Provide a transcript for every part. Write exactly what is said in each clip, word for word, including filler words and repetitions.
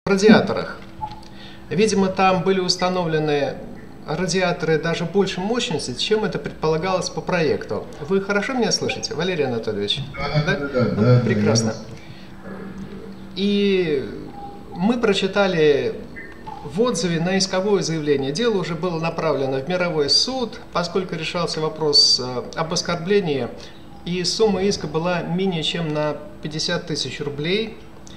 радиаторах. Видимо, там были установлены радиаторы даже большей мощности, чем это предполагалось по проекту. Вы хорошо меня слышите, Валерий Анатольевич? Да, да, да, ну, да, прекрасно. Да, И мы прочитали в отзыве на исковое заявление. Дело уже было направлено в мировой суд, поскольку решался вопрос об оскорблении, и сумма иска была менее чем на пятьдесят тысяч рублей.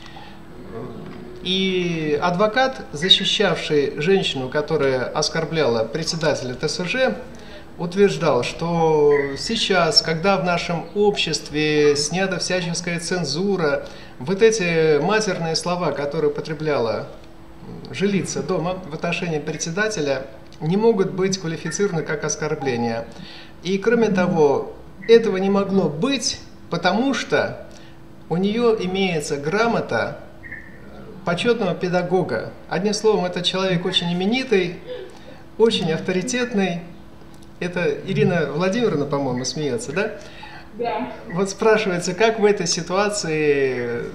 И адвокат, защищавший женщину, которая оскорбляла председателя ТСЖ, утверждал, что сейчас, когда в нашем обществе снята всяческая цензура, вот эти матерные слова, которые употребляла жилица дома в отношении председателя, не могут быть квалифицированы как оскорбление. И кроме того, этого не могло быть, потому что у нее имеется грамота почетного педагога. Одним словом, это человек очень именитый, очень авторитетный. Это Ирина Владимировна, по-моему, смеется, да? Да. Вот спрашивается, как в этой ситуации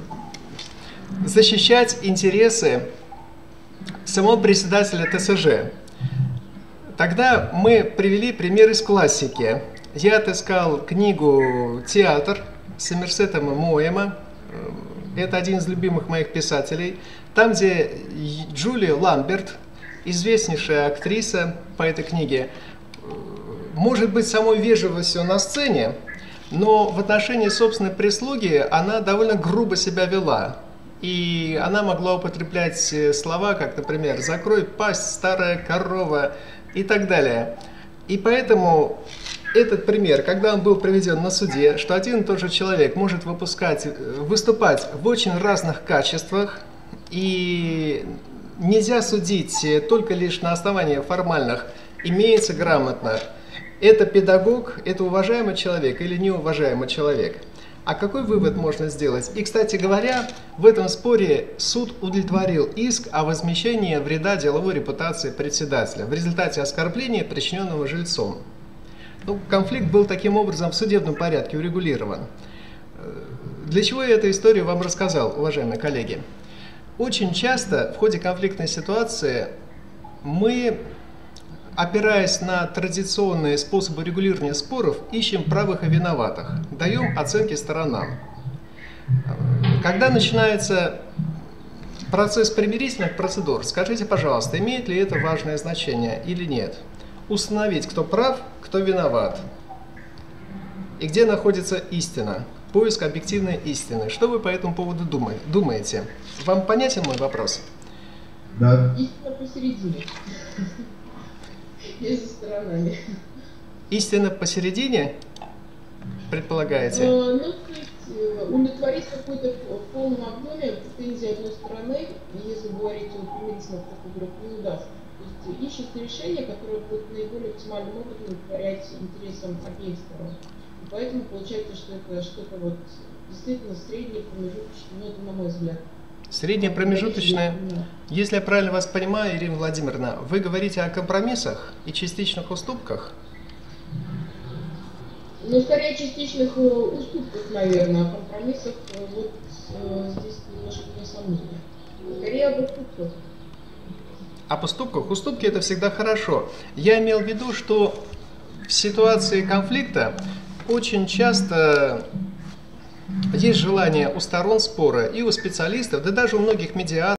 защищать интересы самого председателя ТСЖ. Тогда мы привели пример из классики. Я отыскал книгу «Театр» Сомерсета Моэма. Это один из любимых моих писателей. Там, где Джулия Ламберт, известнейшая актриса по этой книге, может быть самой вежливостью на сцене, но в отношении собственной прислуги она довольно грубо себя вела. И она могла употреблять слова, как, например, «закрой пасть, старая корова» и так далее. И поэтому этот пример, когда он был приведен на суде, что один и тот же человек может выпускать, выступать в очень разных качествах, и нельзя судить только лишь на основании формальных, имеется грамотно, это педагог, это уважаемый человек или неуважаемый человек. А какой вывод можно сделать? И, кстати говоря, в этом споре суд удовлетворил иск о возмещении вреда деловой репутации председателя в результате оскорбления, причиненного жильцом. Ну, конфликт был таким образом в судебном порядке урегулирован. Для чего я эту историю вам рассказал, уважаемые коллеги? Очень часто в ходе конфликтной ситуации мы, опираясь на традиционные способы регулирования споров, ищем правых и виноватых, даем оценки сторонам. Когда начинается процесс примирительных процедур, скажите, пожалуйста, имеет ли это важное значение или нет? Установить, кто прав, кто виноват. И где находится истина. Поиск объективной истины. Что вы по этому поводу думаете? Вам понятен мой вопрос? Да. Истина посередине. Между сторонами. Истина посередине, предполагаете? Ну, то есть, удовлетворить какой-то в полном объеме претензии одной стороны, если говорить о примирительных процедурах, не удастся. То есть ищется решение, которое будет наиболее оптимальным образом удовлетворять интересам обеих сторон. И поэтому получается, что это что-то вот действительно среднее, промежуточное, ну это на мой взгляд. Среднее промежуточное. Если я правильно вас понимаю, Ирина Владимировна, вы говорите о компромиссах и частичных уступках? Ну, скорее частичных уступках, наверное, а компромиссах вот здесь немножко не сомнение. Скорее об уступках. Об уступках? Уступки — это всегда хорошо. Я имел в виду, что в ситуации конфликта очень часто есть желание у сторон спора и у специалистов, да даже у многих медиаторов,